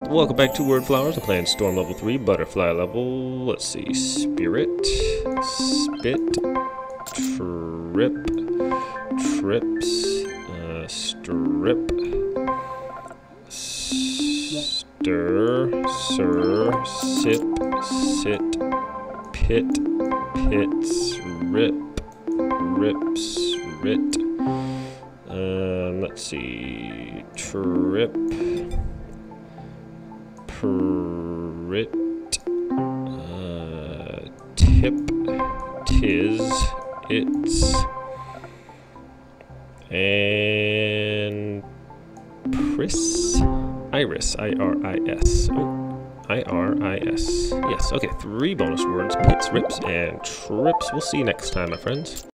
Welcome back to Word Flowers. I'm playing Storm level 3, Butterfly level. Let's see. Spirit, Spit, Trip, Trips, Strip, Stir, Sir, Sip, Sit, Pit, Pits, Rip, Rips, Rit. Let's see. Trip, Prit, Tip, Tis, It's, and Pris, Iris, I-R-I-S. Oh, I-R-I-S. Yes, okay, 3 bonus words, Pits, Rips, and Trips. We'll see you next time, my friends.